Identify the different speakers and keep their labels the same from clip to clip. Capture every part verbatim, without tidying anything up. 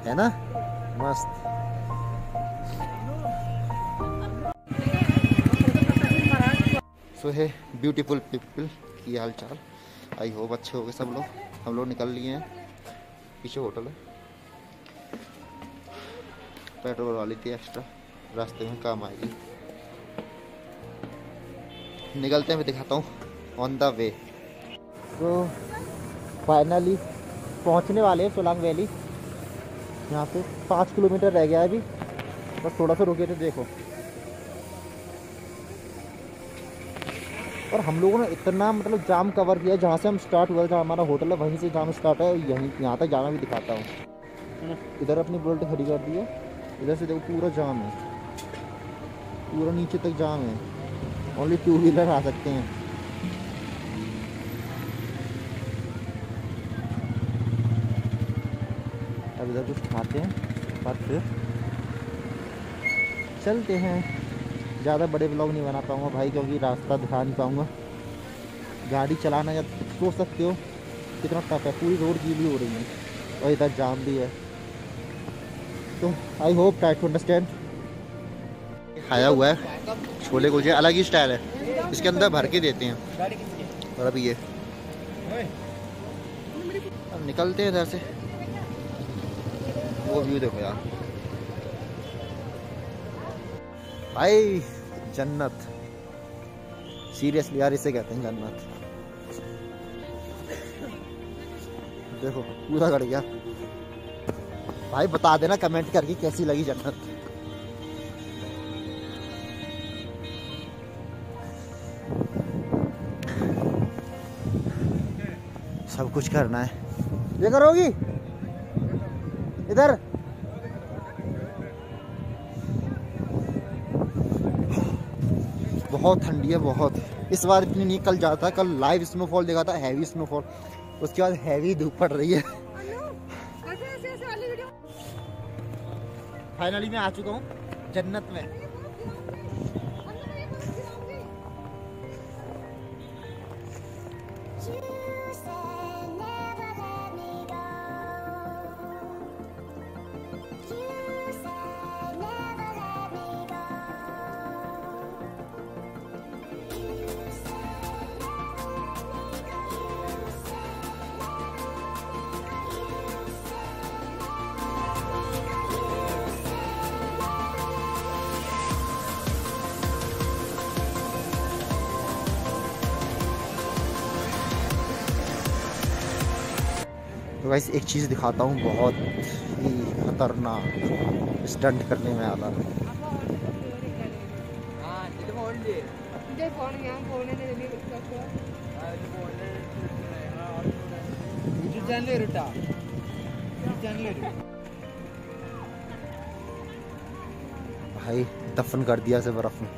Speaker 1: है ना, मस्त। सो है ब्यूटीफुल पीपल की हाल चाल, आई होप अच्छे हो गए सब लोग। हम लोग निकल लिए हैं, पीछे होटल है, पेट्रोल वाली थी एक्स्ट्रा, रास्ते में काम आएगी। निकलते हैं, मैं दिखाता हूँ ऑन द वे। तो फाइनली पहुँचने वाले हैं सोलांग वैली। यहाँ पे पाँच किलोमीटर रह गया है अभी, बस थोड़ा सा रुके थे देखो। और हम लोगों ने इतना मतलब जाम कवर किया, जहाँ से हम स्टार्ट हुआ, जहाँ हमारा होटल है वहीं से जाम स्टार्ट है, यहीं यहाँ तक जाना भी दिखाता हूँ। इधर अपनी बुलेट खड़ी कर दी है, इधर से देखो पूरा जाम है, पूरा नीचे तक जाम है, ओनली टू व्हीलर आ सकते हैं। अब इधर कुछ खाते हैं और फिर चलते हैं। ज़्यादा बड़े ब्लॉग नहीं बना पाऊँगा भाई, क्योंकि रास्ता दिखा नहीं पाऊँगा। गाड़ी चलाना या सोच सकते हो कितना टफ है, पूरी रोड गीली हो रही है और इधर जाम भी है। तो I hope try to understand. खाया हुआ है छोले कुलचे, अलग ही स्टाइल है, इसके अंदर भर के देते हैं। और अभी ये अब निकलते हैं इधर से। वो व्यू देखो यार भाई, जन्नत, सीरियसली यार इसे कहते हैं जन्नत। देखो पूरा गड़ गया भाई, बता देना कमेंट करके कैसी लगी जन्नत। सब कुछ करना है, ये करोगी इधर। बहुत ठंडी है बहुत, इस बार इतनी नहीं, कल जाता, कल लाइव स्नोफॉल देखा था, हैवी स्नोफॉल, उसके बाद हैवी धूप पड़ रही है। फाइनली मैं आ चुका हूँ जन्नत में। तो वैसे एक चीज़ दिखाता हूँ, बहुत ही खतरनाक स्टंट करने में आता है। भाई दफन कर दिया से बर्फ में।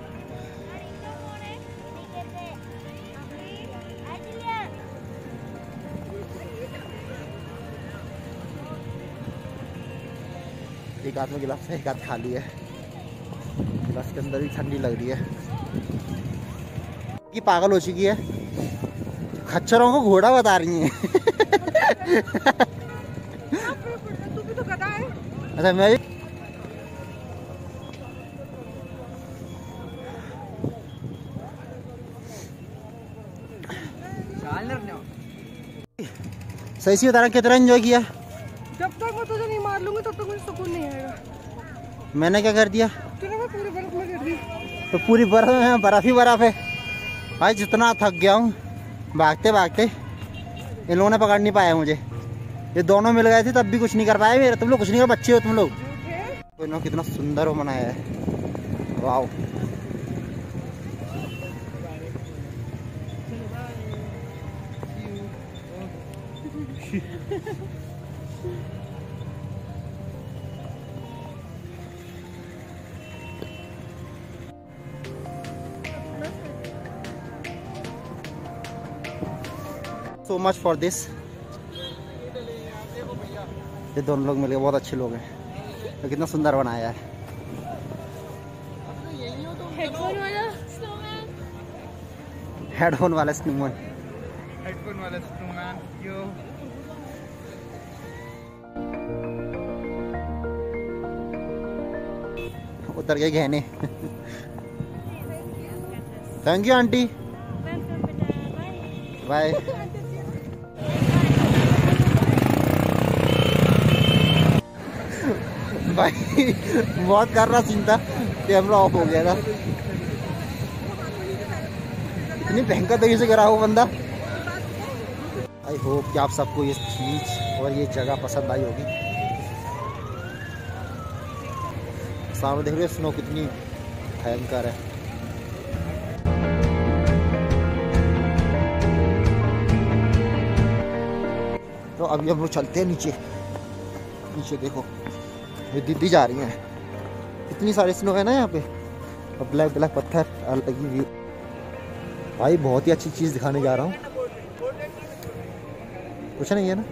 Speaker 1: एक हाथ में गिलास है, एक हाथ खाली है, गिलास के अंदर भी ठंडी लग रही है कि पागल हो चुकी है, खच्चरों को घोड़ा बता रही है। अच्छा मैं भी सही सी बता रहा, कितना एंजॉय किया।
Speaker 2: जब तक मैं तुझे नहीं मार लूंगी तब तक मुझे सुकून नहीं आएगा।
Speaker 1: मैंने क्या कर दिया?
Speaker 2: तूने मैं पूरी बर्फ में गिर दी।
Speaker 1: तो पूरी बर्फ में, बर्फ ही बर्फ है भाई। जितना थक गया हूँ भागते भागते, इन लोगों ने पकड़ नहीं पाया मुझे। ये दोनों मिल गए थे तब भी कुछ नहीं कर पाए मेरे। तुम लोग कुछ नहीं कर, बच्चे हो तुम लोग। इन्होंने कितना सुंदर वो बनाया है, वाह। So much for this. ये दोनों लोग मिलके बहुत अच्छे लोग हैं, तो कितना सुंदर बनाया है।
Speaker 2: हेडफोन वाला स्नोमैन,
Speaker 1: हेडफोन वाला स्नोमैन,
Speaker 3: हेडफोन वाला स्नोमैन यो।
Speaker 1: उतर गए गहने। Thank you aunty, bye. भाई बहुत कर रहा सीन था, कैमरा ऑफ हो गया था। इतनी भयंकर तरीके से करा वो बंदा। आई होप कि आप सबको ये चीज और ये जगह पसंद आई होगी। सामने देख रहे हो स्नो कितनी भयंकर है। तो अभी हम लोग चलते हैं नीचे। नीचे देखो ये दीदी जा रही हैं, इतनी सारी स्नो है ना यहाँ पे, और ब्लैक ब्लैक पत्थर, अलग ही व्यू। भाई बहुत ही अच्छी चीज़ दिखाने जा रहा हूँ, कुछ नहीं है ना।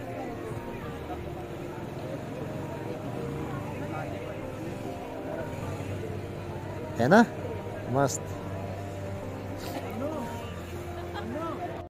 Speaker 1: है ना मस्त।